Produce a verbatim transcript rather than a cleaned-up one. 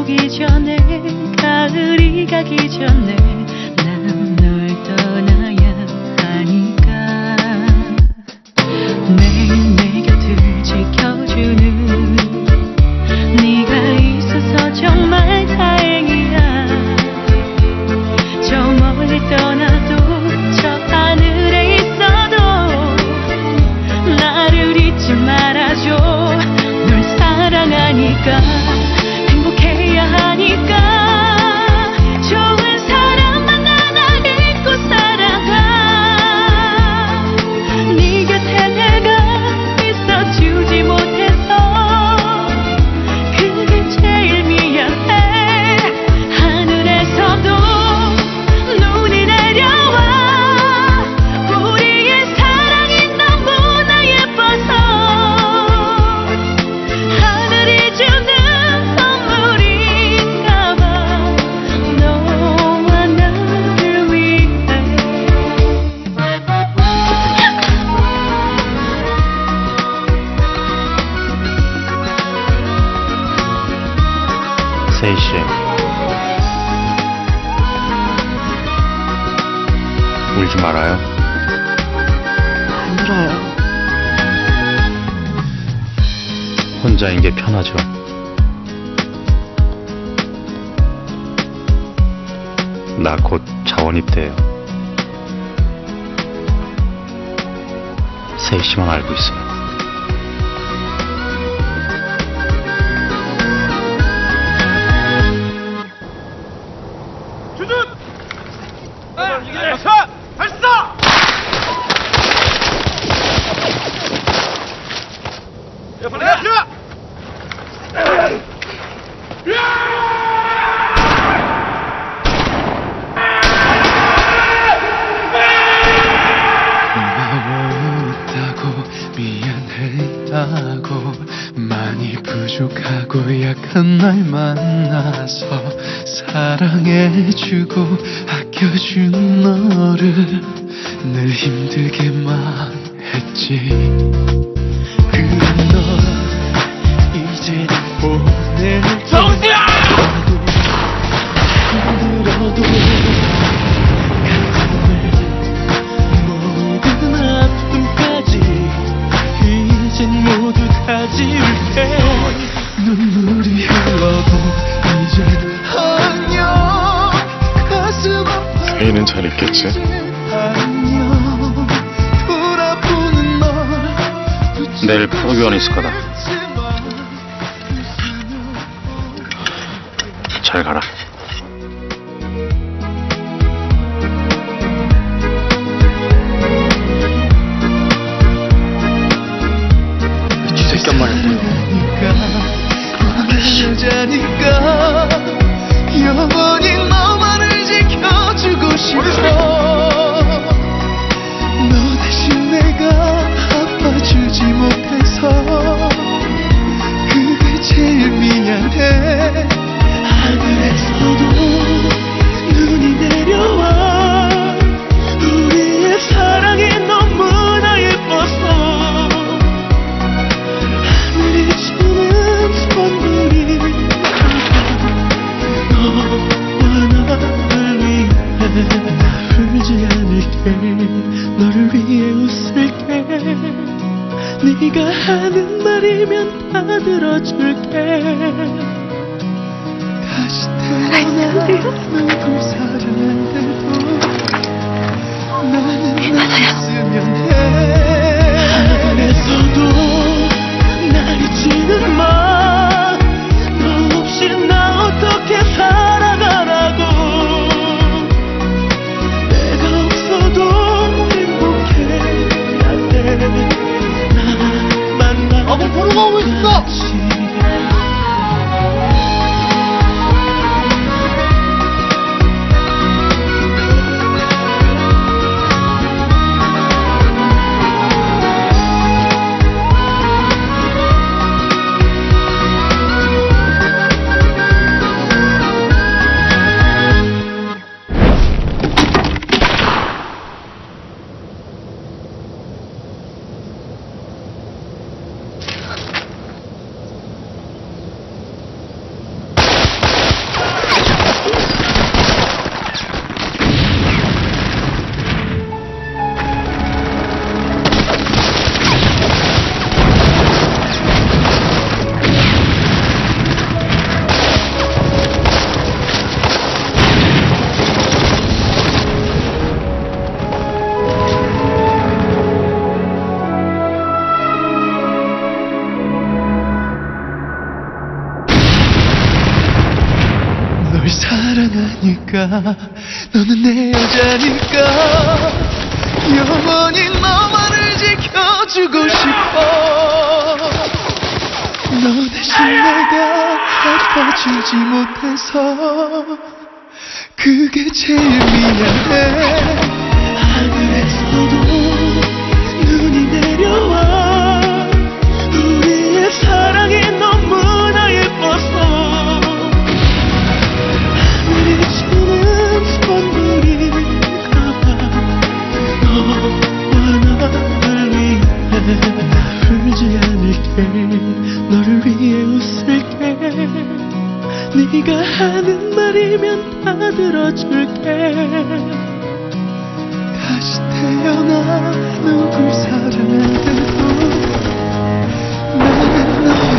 오기 전에, 가을이 가기 전에 난 널 떠나야 하니까. 매일 내 곁을 지켜주는 네가 있어서 정말 다행이야. 저 멀리 떠나도 저 하늘에 있어도 나를 잊지 말아줘. 널 사랑하니까, 행복해야 하니까. 좋은 사람만 하나 잊고 살아가. 네 곁에 내가 있어주지 못해서 그게 제일 미안해. 하늘에서도 눈이 내려와. 우리의 사랑이 너무나 예뻐서 하늘이 주는 선물인가봐. 너와 나를 위해. 세희씨, 울지 말아요. 안 울어요. 혼자인 게 편하죠. 나 곧 자원 입대해요. 세희씨만 알고 있어요. 고마웠다고 미안했다고 많이 부족하고 약한 날 만나서 사랑해주고 아껴준 너를 늘 힘들게만 했지. 그런 널 이제 보낼 정수야! 힘들어도 모든 아픔까지 이젠 모두 다 지울게. 눈물이 흘러도 이젠 안녕. 가슴 아파 세희는 잘 있겠지? 안녕. 돌아보는 널 내일 프로교원 있을 거다. 잘 가라. 쥐새끼 말인데. 자니까 영원히 너만을 지켜주고 싶어. 너 대신 내가 아파주지 못해서 그게 제일 미안해. 하늘에서도 눈이 내려와. 우리의 사랑이 너무나 예뻐서 하늘이 주는 선물이 너와 나를 위해. 나 울지 않을게. 너를 위해 웃을게. 네가 하는 말이면 다 들어줄게. 다시 태어나 누굴 사랑한데도 나는 없으면 해. 하늘에서도 날 잊지는 마. 너 없이 나 어떻게 살아가라고. 내가 없어도 행복해야 돼. 나 만나. 아, 뭐 보러 가고 있어. 널 사랑하니까 너는 내 여자니까 영원히 너만을 지켜주고 싶어. 너 대신 내가 아파주지 못해서 그게 제일 미안해. 하늘에서도 눈이 내려와 우리의 사랑이 너무나 예뻐서 하늘이 주는 선물인가봐. 너와 나를 위해 울지 않을게. 너를 위해 웃을게. 네가 하는 말이면 다 들어줄게. 다시 태어나 누굴 사랑해도 나는 너